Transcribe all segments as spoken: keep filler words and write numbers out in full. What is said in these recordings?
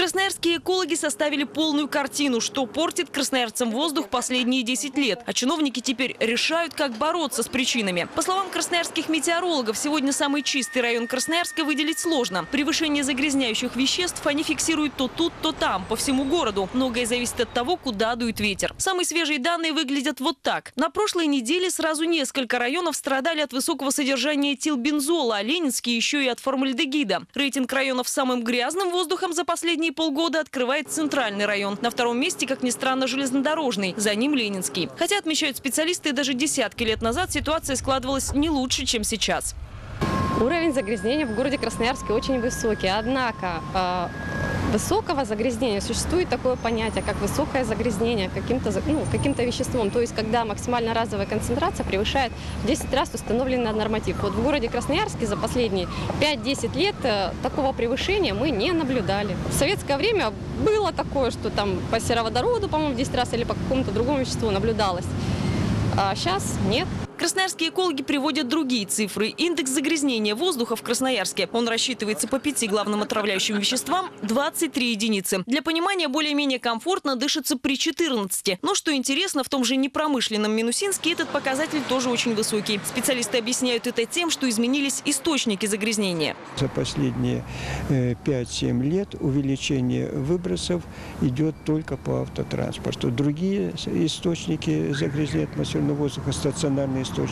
Красноярские экологи составили полную картину, что портит красноярцам воздух последние десять лет. А чиновники теперь решают, как бороться с причинами. По словам красноярских метеорологов, сегодня самый чистый район Красноярска выделить сложно. Превышение загрязняющих веществ они фиксируют то тут, то там, по всему городу. Многое зависит от того, куда дует ветер. Самые свежие данные выглядят вот так. На прошлой неделе сразу несколько районов страдали от высокого содержания этилбензола, а ленинские еще и от формальдегида. Рейтинг районов с самым грязным воздухом за последние полгода открывает центральный район. На втором месте, как ни странно, железнодорожный. За ним Ленинский. Хотя, отмечают специалисты, даже десятки лет назад ситуация складывалась не лучше, чем сейчас. Уровень загрязнения в городе Красноярске очень высокий. Однако э, высокого загрязнения существует такое понятие, как высокое загрязнение каким-то ну, каким-то веществом. То есть, когда максимально разовая концентрация превышает в десять раз установленный норматив. Вот в городе Красноярске за последние пять-десять лет э, такого превышения мы не наблюдали. В советское время было такое, что там по сероводороду, по-моему, в десять раз или по какому-то другому веществу наблюдалось. А сейчас нет. Красноярские экологи приводят другие цифры. Индекс загрязнения воздуха в Красноярске. Он рассчитывается по пяти главным отравляющим веществам – двадцать три единицы. Для понимания, более-менее комфортно дышится при четырнадцати. Но что интересно, в том же непромышленном Минусинске этот показатель тоже очень высокий. Специалисты объясняют это тем, что изменились источники загрязнения. За последние пять-семь лет увеличение выбросов идет только по автотранспорту. Другие источники загрязнения атмосферного воздуха, стационарные источники,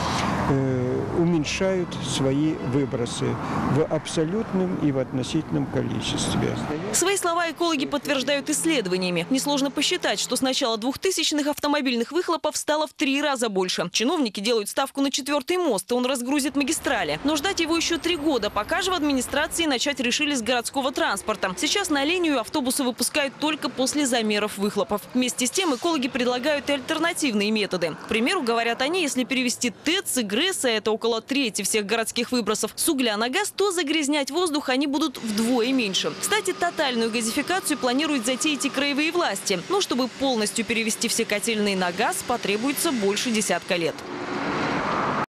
э, уменьшают свои выбросы в абсолютном и в относительном количестве. Свои слова экологи подтверждают исследованиями. Несложно посчитать, что с начала двухтысячных автомобильных выхлопов стало в три раза больше. Чиновники делают ставку на четвертый мост, и он разгрузит магистрали. Но ждать его еще три года, пока же в администрации начать решили с городского транспорта. Сейчас на линию автобусы выпускают только после замеров выхлопов. Вместе с тем экологи предлагают и альтернативные методы. К примеру, говорят они, если перевести ТЭЦ и ГРЭС, а это около трети всех городских выбросов, с угля на газ, то загрязнять воздух они будут вдвое меньше. Кстати, тотальную газификацию планируют затеять и краевые власти. Но чтобы полностью перевести все котельные на газ, потребуется больше десятка лет.